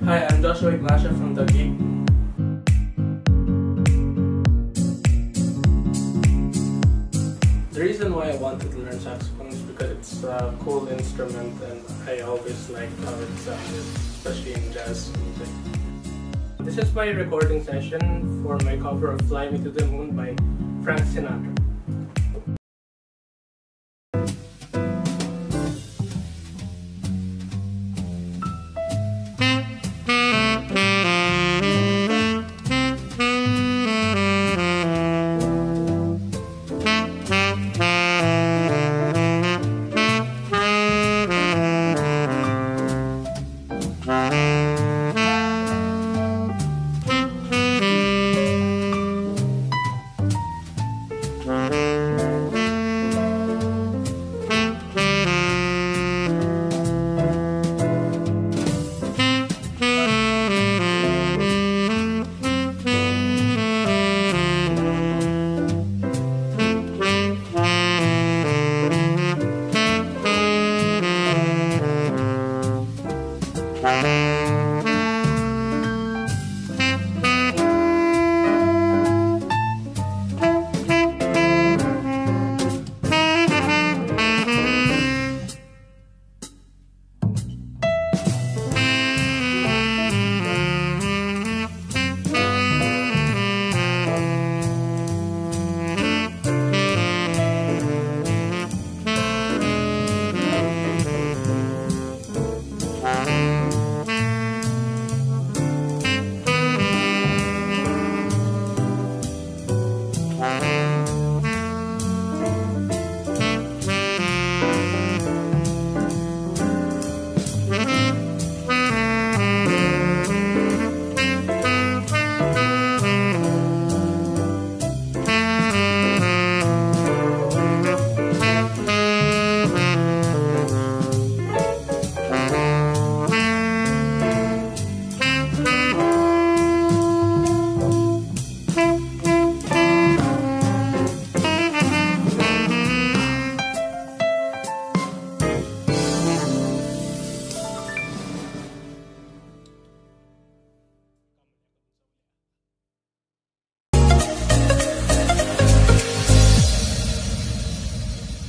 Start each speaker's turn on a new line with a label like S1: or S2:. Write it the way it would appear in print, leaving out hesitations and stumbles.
S1: Hi, I'm Joshua Ignacio from the Gig. The reason why I wanted to learn saxophone is because it's a cool instrument and I always liked how it sounded, especially in jazz music. This is my recording session for my cover of Fly Me to the Moon by Frank Sinatra.